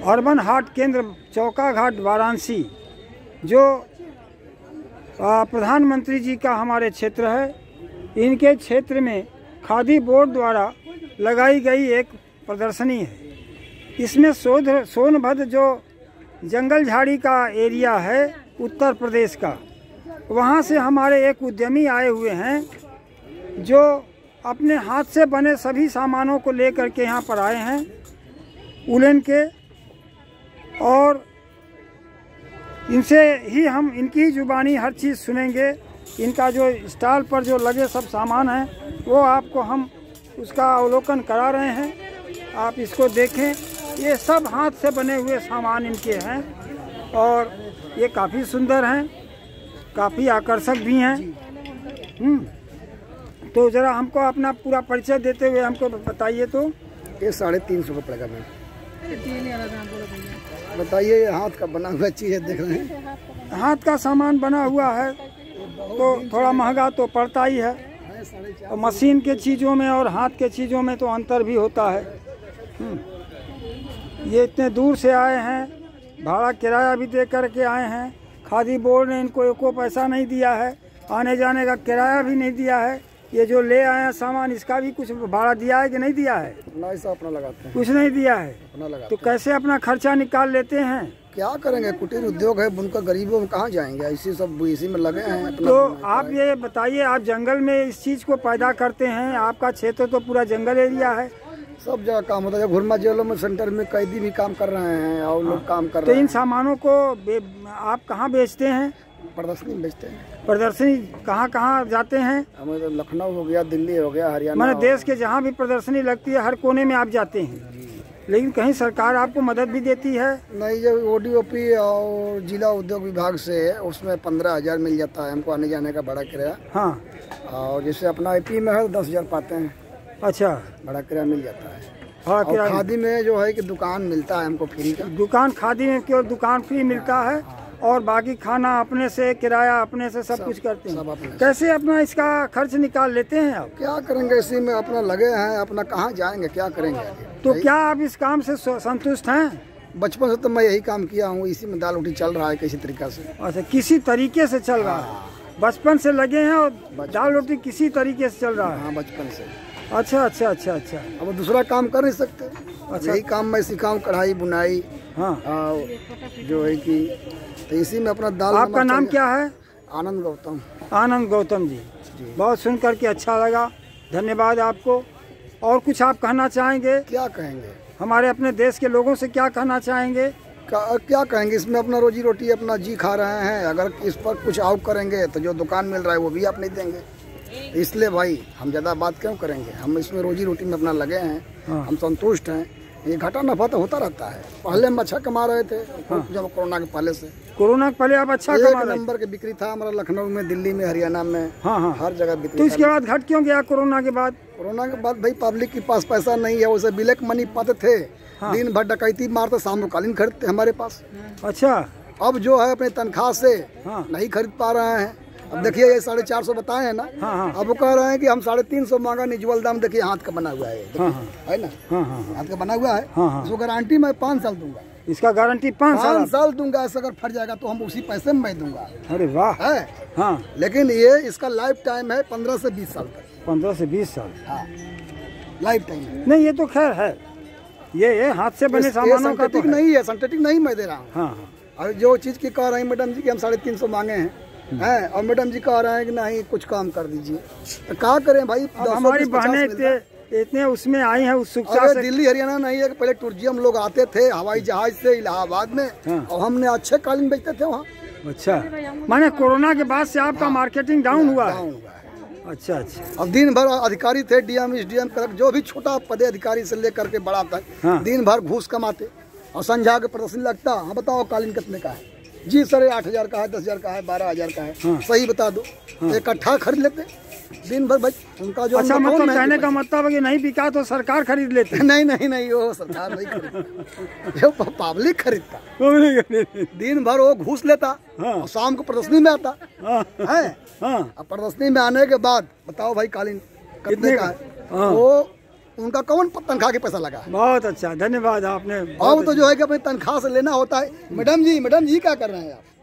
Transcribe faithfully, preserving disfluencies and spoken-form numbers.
Urban हाट केंद्र चौका घाट वाराणसी, जो प्रधानमंत्री जी का हमारे क्षेत्र है, इनके क्षेत्र में खादी बोर्ड द्वारा लगाई गई एक प्रदर्शनी है। इसमें सोध सोनभद्र जो जंगल झाड़ी का एरिया है उत्तर प्रदेश का, वहाँ से हमारे एक उद्यमी आए हुए हैं जो अपने हाथ से बने सभी सामानों को लेकर के यहाँ पर आए हैं उलन के, और इनसे ही हम इनकी ही जुबानी हर चीज़ सुनेंगे। इनका जो स्टॉल पर जो लगे सब सामान हैं वो आपको हम उसका अवलोकन करा रहे हैं, आप इसको देखें। ये सब हाथ से बने हुए सामान इनके हैं और ये काफ़ी सुंदर हैं, काफ़ी आकर्षक भी हैं। हम्म तो ज़रा हमको अपना पूरा परिचय देते हुए हमको बताइए। तो ये साढ़े तीन सौ का पड़ेगा मैम। बताइए, ये हाथ का बना हुआ चीज़ है, देख रहे हैं हाथ का सामान बना हुआ है तो थोड़ा महंगा तो पड़ता ही है, और मशीन के चीज़ों में और हाथ के चीज़ों में तो अंतर भी होता है। ये इतने दूर से आए हैं, भाड़ा किराया भी दे करके आए हैं। खादी बोर्ड ने इनको एको पैसा नहीं दिया है, आने जाने का किराया भी नहीं दिया है। ये जो ले आए हैं सामान, इसका भी कुछ भाड़ा दिया है कि नहीं दिया है? अपना हिस्सा अपना लगाते हैं। कुछ नहीं दिया है, अपना लगाते तो कैसे अपना खर्चा निकाल लेते हैं? क्या करेंगे, कुटीर उद्योग है, बुनकर गरीबों में कहाँ जाएंगे, इसी सब इसी में लगे हैं। तो आप ये बताइए, आप जंगल में इस चीज़ को पैदा करते हैं, आपका क्षेत्र तो पूरा जंगल एरिया है, सब जगह काम होता है। घुरमा जेलों में सेंटर में कैदी भी काम कर रहे हैं और लोग काम कर तो रहे हैं। इन सामानों को आप कहाँ बेचते हैं? प्रदर्शनी में बेचते हैं। प्रदर्शनी कहाँ कहाँ जाते हैं? हमें तो लखनऊ हो गया, दिल्ली हो गया, हरियाणा, मैंने देश के जहाँ भी प्रदर्शनी लगती है हर कोने में आप जाते हैं, लेकिन कहीं सरकार आपको मदद भी देती है? नहीं, जब ओडीओपी और जिला उद्योग विभाग से उसमें पंद्रह हजार मिल जाता है हमको आने जाने का भाड़ा किराया। हाँ, और जैसे अपना आईपी में है दस हजार पाते हैं। अच्छा, भाड़ा किराया मिल जाता है। हाँ, और खादी में जो है कि दुकान मिलता है हमको फ्री का। दुकान खादी में केवल दुकान फ्री मिलता है और बाकी खाना अपने से, किराया अपने से, सब, सब कुछ करते हैं। कैसे अपना इसका खर्च निकाल लेते हैं आप? क्या करेंगे, इसी में अपना लगे हैं, अपना कहाँ जाएंगे, क्या करेंगे। तो क्या आप इस काम से संतुष्ट हैं? बचपन से तो मैं यही काम किया हूँ, इसी में दाल रोटी चल रहा है किसी तरीका से। अच्छा, किसी तरीके से चल रहा है, बचपन से लगे हैं और दाल रोटी किसी तरीके से चल रहा है? हाँ, बचपन से। अच्छा अच्छा अच्छा अच्छा। अब दूसरा काम कर नहीं सकते। अच्छा, यही काम मैं सीखा हूँ, कढ़ाई बुनाई। हाँ, जो है कि तो इसी में अपना दाल। आपका नाम क्या है? आनंद गौतम। आनंद गौतम जी, जी। बहुत सुन करके अच्छा लगा, धन्यवाद आपको। और कुछ आप कहना चाहेंगे? क्या कहेंगे, हमारे अपने देश के लोगों से क्या कहना चाहेंगे? क्या, क्या कहेंगे, इसमें अपना रोजी रोटी अपना जी खा रहे हैं। अगर इस पर कुछ आउट करेंगे तो जो दुकान मिल रहा है वो भी आप नहीं देंगे, इसलिए भाई हम ज़्यादा बात क्यों करेंगे। हम इसमें रोजी रोटी में अपना लगे हैं। हाँ। हम संतुष्ट हैं। ये घाटा नफा तो होता रहता है। पहले हम अच्छा कमा रहे थे। हाँ। जब कोरोना के पहले से कोरोना के पहले आप अच्छा कमा रहे थे। नंबर के बिक्री था हमारा लखनऊ में, दिल्ली में, हरियाणा में। हाँ हाँ, हर जगह बिक्री। तो इसके बाद घट क्यों गया कोरोना के बाद? कोरोना के बाद भाई पब्लिक के पास पैसा नहीं है, उसे ब्लैक मनी पाते थे। हाँ। दिन भर डकैती मारते, शाम को कालीन खरीदते हमारे पास। अच्छा, अब जो है अपने तनख्वाह से हाँ। नहीं खरीद पा रहे हैं। अब देखिए, ये साढ़े चार सौ बताए हैं ना। हाँ हाँ। अब वो कह रहे हैं कि हम साढ़े तीन सौ मांगा, निजुअल दाम देखिए हाथ का बना हुआ है। हाँ हाँ। है ना। हाँ हाँ। हाथ का बना हुआ है। हाँ हाँ। इसको गारंटी मैं पाँच साल दूंगा। इसका गारंटी पाँच साल साल दूंगा। ऐसा अगर फट जाएगा तो हम उसी पैसे में मैं दूंगा। अरे वाह है। हाँ, लेकिन ये इसका लाइफ टाइम है पंद्रह से बीस साल तक। पंद्रह से बीस साल हाँ, लाइफ टाइम नहीं। ये तो खैर है, ये ये हाथ से बने सामानों का तो नहीं है, सिंथेटिक नहीं मैं दे रहा हूँ। हाँ, और जो चीज़ की कह रहे हैं मैडम जी कि हम साढ़े तीन सौ मांगे हैं हैं और मैडम जी कह रहे हैं कि नहीं कुछ काम कर दीजिए, तो क्या करें भाई। हमारी बहनें इतने इतने उसमें आई हैं उत्सुकता से। दिल्ली हरियाणा नहीं है कि पहले टूरिज्म लोग आते थे हवाई जहाज से इलाहाबाद में। हाँ। और हमने अच्छे कालीन बेचते थे वहाँ। अच्छा, माने कोरोना के बाद से आपका मार्केटिंग डाउन हुआ है? अच्छा अच्छा। अब दिन भर अधिकारी थे, डीएम, एसडीएम, कलेक्टर, जो भी छोटा पदे अधिकारी से लेकर के बड़ा तक। हाँ। दिन भर घूस कमाते और संझा के प्रदर्शन लगता। हाँ, बताओ कालीन कितने का है? जी सर, आठ हजार का है, दस हजार का है, बारह हजार का है। हाँ। सही बता दो। हाँ। इकट्ठा खरीद लेते दिन भर भाई उनका जो। अच्छा, मतलब कहने का मतलब है कि नहीं बिका तो सरकार खरीद लेते? नहीं नहीं नहीं, वो सरकार नहीं खरीदता, पब्लिक खरीदता। दिन भर वो घूस लेता। हाँ। और शाम को प्रदर्शनी में आता। हाँ। है। हाँ। अब प्रदर्शनी में आने के बाद बताओ भाई कालीन कितने का है? हाँ। वो उनका कौन तनख्वाह के पैसा लगा? बहुत अच्छा, धन्यवाद आपने। अब तो जो है कि अपनी तनख्वाह से लेना होता है। मैडम जी, मैडम जी क्या कर रहे हैं आप?